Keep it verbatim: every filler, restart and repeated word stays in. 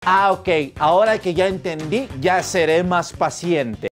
Ah, ok, ahora que ya entendí, ya seré más paciente.